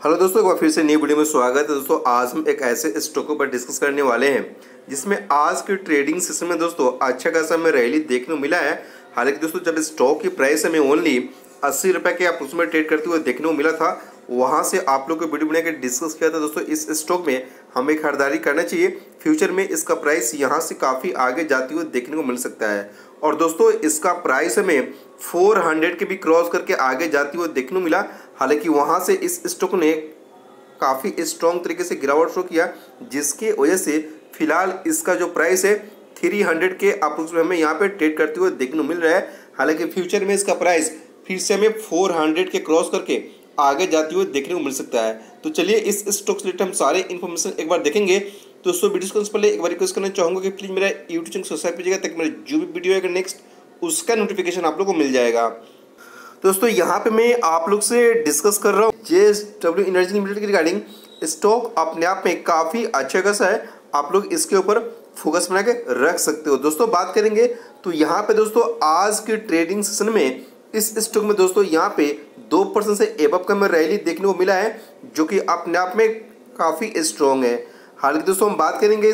Hello दोस्तों, एक बार फिर से नई वीडियो में स्वागत है। दोस्तों आज हम एक ऐसे स्टॉक पर डिस्कस करने वाले हैं जिसमें आज के ट्रेडिंग सेशन में दोस्तों अच्छा खासा हमें रैली देखने को मिला है। हालांकि दोस्तों जब स्टॉक की प्राइस हमें ओनली 80 रुपये के अप्रोक्सीमेट ट्रेड करते हुए देखने को मिला था, वहां से आप लोग को वीडियो बना के डिस्कस किया था दोस्तों इस स्टॉक में हमें खरीदारी करना चाहिए। फ्यूचर में इसका प्राइस यहाँ से काफ़ी आगे जाते हुए देखने को मिल सकता है। और दोस्तों इसका प्राइस हमें 400 के भी क्रॉस करके आगे जाते हुए देखने को मिला। हालांकि वहां से इस स्टॉक ने काफ़ी स्ट्रॉन्ग तरीके से गिरावट शो किया, जिसके वजह से फिलहाल इसका जो प्राइस है 300 के अप्रोक्सीमेट हमें यहाँ पे ट्रेड करते हुए देखने को मिल रहा है। हालांकि फ्यूचर में इसका प्राइस फिर से हमें 400 के क्रॉस करके आगे जाते हुए देखने को मिल सकता है। तो चलिए इस स्टॉक से रिलेटेड हम सारे इन्फॉर्मेशन एक बार देखेंगे। दोस्तों वीडियो से पहले एक बार रिक्वेस्ट करना चाहूँगा कि प्लीज़ मेरा यूट्यूब चैनल सब्सक्राइब कीजिएगा ताकि मेरा जो भी वीडियो आएगा नेक्स्ट उसका नोटिफिकेशन आप लोग को मिल जाएगा। दोस्तों यहाँ पे मैं आप लोग से डिस्कस कर रहा हूँ JSW एनर्जी लिमिटेड की रिगार्डिंग। स्टॉक अपने आप में काफ़ी अच्छा खासा है, आप लोग इसके ऊपर फोकस बना के रख सकते हो। दोस्तों बात करेंगे तो यहाँ पे दोस्तों आज के ट्रेडिंग सेशन में इस स्टॉक में दोस्तों यहाँ पे 2% से एबव का हमें रैली देखने को मिला है, जो कि अपने आप में काफ़ी स्ट्रॉन्ग है। हालांकि दोस्तों हम बात करेंगे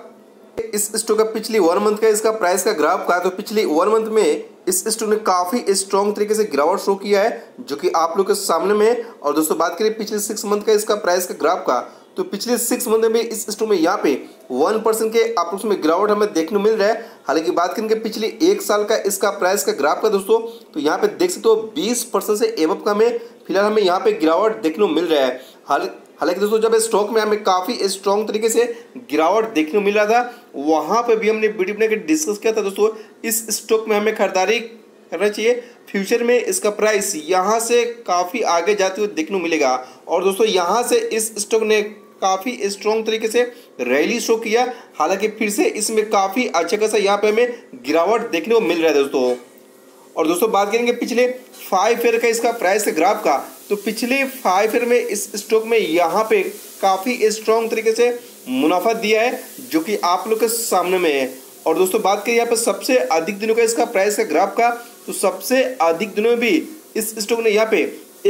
इस स्टॉक का पिछली 1 मंथ का इसका प्राइस का ग्राफ का, तो पिछली 1 मंथ में इस स्टॉक ने काफ़ी स्ट्रॉन्ग तरीके से गिरावट शो किया है, जो कि आप लोग के सामने में है। और दोस्तों बात करें पिछले 6 मंथ का इसका प्राइस का ग्राफ का, तो पिछले 6 मंथ में इस स्टॉक में यहाँ पे 1% के अप्रोक्स में गिरावट हमें देखने को मिल रहा है। हालांकि बात करेंगे पिछले 1 साल का इसका प्राइस का ग्राफ का दोस्तों, तो यहाँ पे देख सकते हो 20% से एबव का हमें फिलहाल हमें यहाँ पे गिरावट देखने को मिल रहा है। हालांकि दोस्तों जब स्टॉक में हमें काफ़ी स्ट्रॉन्ग तरीके से गिरावट देखने को मिल रहा था, वहाँ पे भी हमने वीडियो बना के डिस्कस किया था दोस्तों इस स्टॉक में हमें खरीदारी करना चाहिए। फ्यूचर में इसका प्राइस यहाँ से काफ़ी आगे जाते हुए देखने को मिलेगा। और दोस्तों यहाँ से इस स्टॉक ने काफ़ी स्ट्रॉन्ग तरीके से रैली शो किया। हालांकि फिर से इसमें काफ़ी अच्छा खासा यहाँ पे हमें गिरावट देखने को मिल रहा है दोस्तों। और दोस्तों बात करेंगे पिछले 5 ईयर का इसका प्राइस का ग्राफ का, तो पिछले 5 ईयर में इस स्टॉक में यहाँ पे काफ़ी स्ट्रॉन्ग तरीके से मुनाफा दिया है, जो कि आप लोग के सामने में है। और दोस्तों बात करें यहाँ पे सबसे अधिक दिनों का इसका प्राइस का ग्राफ का, तो सबसे अधिक दिनों में भी इस स्टॉक ने यहाँ पे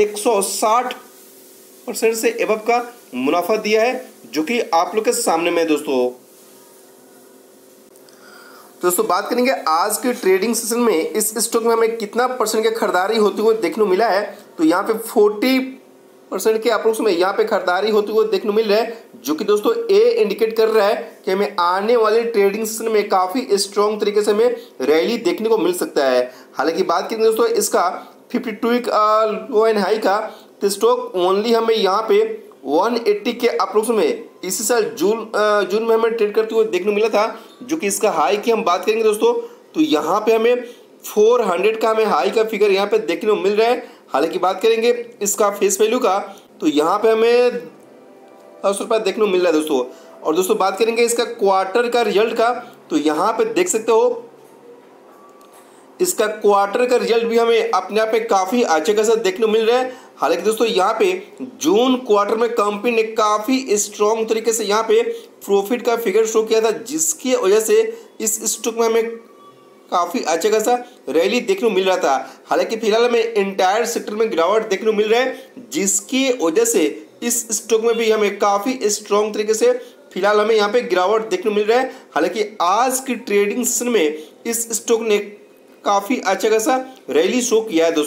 160% से एबव का मुनाफा दिया है, जो कि आप लोग के सामने में है दोस्तों बात करेंगे आज के ट्रेडिंग सेशन में इस स्टॉक में हमें कितना परसेंट की खरीदारी होते हुए देखने को मिला है। तो यहाँ पे 40% के अप्रोक्स में यहाँ पे खरीदारी होते हुए देखने को मिल रहा है, जो कि दोस्तों ए इंडिकेट कर रहा है कि हमें आने वाले ट्रेडिंग सेशन में काफ़ी स्ट्रॉन्ग तरीके से हमें रैली देखने को मिल सकता है। हालांकि बात करेंगे दोस्तों इसका 52 वीक लो एंड हाई का, तो स्टॉक ओनली हमें यहाँ पे 180 के अप्रोक्स में इसी साल जून में हमें ट्रेड करते हुए देखने को मिला था, जो कि इसका हाई की हम बात करेंगे दोस्तों, तो यहाँ पे हमें 400 का हमें हाई का फिगर यहाँ पे देखने को मिल रहा है। हालांकि बात करेंगे इसका फेस वैल्यू का, तो यहाँ पे हमें 10 रुपये देखने को मिल रहा है दोस्तों। और दोस्तों बात करेंगे इसका क्वार्टर का रिजल्ट का, तो यहाँ पे देख सकते हो इसका क्वार्टर का रिजल्ट भी हमें अपने आप में काफ़ी अच्छे खासा देखने को मिल रहा है। हालांकि दोस्तों यहाँ पे जून क्वार्टर में कंपनी ने काफ़ी स्ट्रॉन्ग तरीके से यहाँ पे प्रॉफिट का फिगर शो किया था, जिसकी वजह से इस स्टॉक में हमें काफ़ी अच्छा खासा रैली देखने को मिल रहा था। हालांकि फिलहाल हमें इंटायर सेक्टर में गिरावट देखने को मिल रहा है, जिसकी वजह से इस स्टॉक में भी हमें काफ़ी स्ट्रॉन्ग तरीके से फिलहाल हमें यहाँ पे गिरावट देखने को मिल रहा है। हालांकि आज की ट्रेडिंग सेशन में इस स्टॉक ने काफ़ी अच्छा खासा रैली शो किया है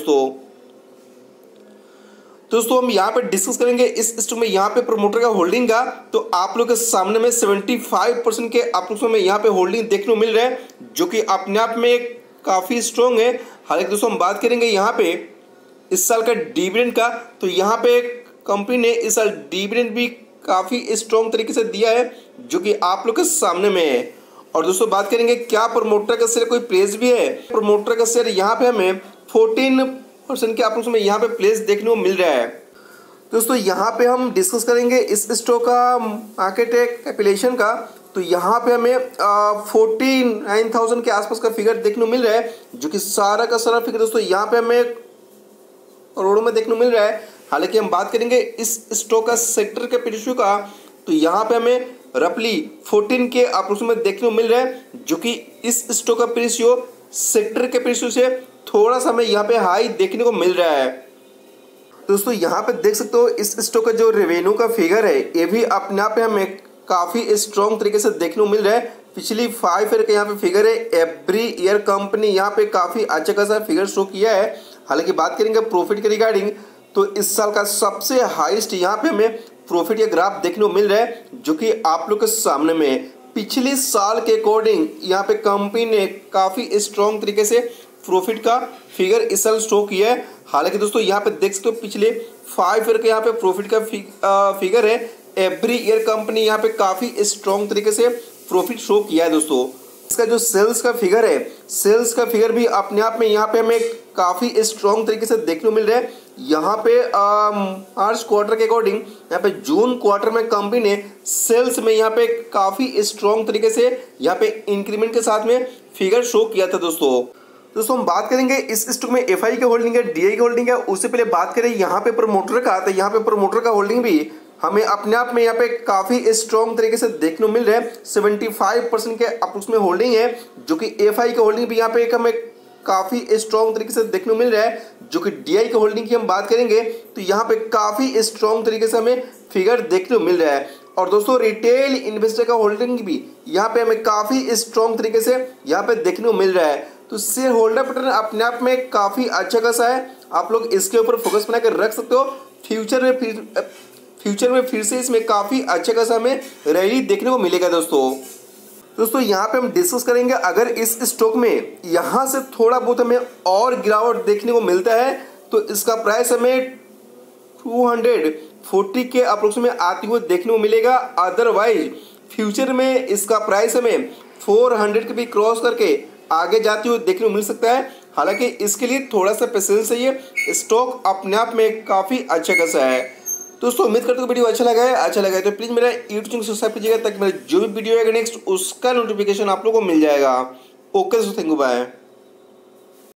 दोस्तों हम यहाँ पे डिस्कस करेंगे इस स्टॉक में यहाँ पे प्रमोटर का होल्डिंग का, तो आप लोग के सामने में 75% के अप्रोक्स में यहाँ पे होल्डिंग देखने को मिल रहा है, जो कि अपने आप में काफ़ी स्ट्रॉन्ग है। हालांकि दोस्तों हम बात करेंगे यहाँ पे इस साल का डिविडेंड का, तो यहाँ पे कंपनी ने इस साल डिविडेंड भी काफ़ी स्ट्रॉन्ग तरीके से दिया है, जो कि आप लोग के सामने में है। और दोस्तों बात करेंगे क्या प्रमोटर का शेयर कोई प्लेस भी है, प्रमोटर का शेयर यहाँ पे हमें 14% के अप्रोक्स में यहाँ पे प्लेस देखने को मिल रहा है। दोस्तों यहाँ पे हम डिस्कस करेंगे इस स्टॉक का मार्केट कैपिटलाइजेशन का, तो यहाँ पे हमें 49,000 के आसपास का फिगर देखने को मिल रहा है, जो कि सारा का सारा फिगर दोस्तों यहाँ पे हमें करोड़ों में देखने को मिल रहा है। हालांकि हम बात करेंगे इस स्टॉक का सेक्टर के रेशियो का, तो यहाँ पे हमें रफली 14 के अप्रोक्स में देखने को मिल रहा है, जो कि इस स्टॉक का रेशियो सेक्टर के रेशियो से थोड़ा सा हमें यहाँ पे हाई देखने को मिल रहा है। दोस्तों यहाँ पे देख सकते हो इस स्टॉक का जो रेवेन्यू का फिगर है ये भी अपने आप में हमें काफ़ी स्ट्रॉन्ग तरीके से देखने को मिल रहा है। पिछली 5 ईयर का यहाँ पे फिगर है। एवरी ईयर कंपनी यहाँ पे काफ़ी अच्छा खासा फिगर शो किया है। हालांकि बात करेंगे प्रॉफिट के रिगार्डिंग तो इस साल का सबसे हाईएस्ट यहाँ पे हमें प्रॉफिट का ग्राफ देखने को मिल रहा है, जो कि आप लोग के सामने में पिछले साल के अकॉर्डिंग यहाँ पे कंपनी ने काफ़ी स्ट्रॉन्ग तरीके से प्रॉफिट का फिगर इस साल शो किया है। हालांकि दोस्तों यहाँ पे देख सकते हो पिछले 5 ईयर के यहाँ पे प्रॉफिट का फिगर है। एवरी ईयर कंपनी यहाँ पे काफ़ी स्ट्रॉन्ग तरीके से प्रॉफिट शो किया है। दोस्तों इसका जो सेल्स का फिगर है, सेल्स का फिगर भी अपने आप में यहाँ पे हमें काफ़ी स्ट्रॉन्ग तरीके से देखने को मिल रहा है। यहाँ पे मार्च क्वार्टर के अकॉर्डिंग यहाँ पे जून क्वार्टर में कंपनी ने सेल्स में यहाँ पे काफ़ी स्ट्रॉन्ग तरीके से यहाँ पे इंक्रीमेंट के साथ में फिगर शो किया था। दोस्तों हम बात करेंगे इस स्टॉक में एफआई की होल्डिंग है, डीआई की होल्डिंग है। उससे पहले बात करें यहाँ पे प्रमोटर का, तो यहाँ पे प्रमोटर का होल्डिंग भी हमें अपने आप में यहाँ पे काफ़ी स्ट्रॉन्ग तरीके से देखने को मिल रहा है। 75% के अप्रोक्स में होल्डिंग है, जो कि एफआई की होल्डिंग भी यहाँ पे एक हमें काफ़ी स्ट्रॉन्ग तरीके से देखने को मिल रहा है। जो कि डीआई की होल्डिंग की हम बात करेंगे तो यहाँ पे काफ़ी स्ट्रॉन्ग तरीके से हमें फिगर देखने को मिल रहा है। और दोस्तों रिटेल इन्वेस्टर का होल्डिंग भी यहाँ पे हमें काफ़ी स्ट्रॉन्ग तरीके से यहाँ पे देखने को मिल रहा है। तो शेयर होल्डर पैटर्न अपने आप में काफ़ी अच्छा खासा है। आप लोग इसके ऊपर फोकस बना कर रख सकते हो। फ्यूचर में फिर से इसमें काफ़ी अच्छा खासा हमें रैली देखने को मिलेगा। दोस्तों यहाँ पे हम डिस्कस करेंगे अगर इस स्टॉक में यहाँ से थोड़ा बहुत हमें और गिरावट देखने को मिलता है तो इसका प्राइस हमें 240 के अप्रोक्स में आते हुए देखने को मिलेगा। अदरवाइज फ्यूचर में इसका प्राइस हमें 400 के भी क्रॉस करके आगे जाते हुए देखने को मिल सकता है। हालांकि इसके लिए थोड़ा सा पेशेंस चाहिए। स्टॉक अपने आप में काफ़ी अच्छा खासा है। दोस्तों उम्मीद करते हो वीडियो अच्छा लगा है तो प्लीज़ मेरा यूट्यूब चैनल सब्सक्राइब कीजिएगा ताकि मेरा जो भी वीडियो आएगा नेक्स्ट उसका नोटिफिकेशन आप लोगों को मिल जाएगा। ओके दोस्तों, थैंक यू, बाय।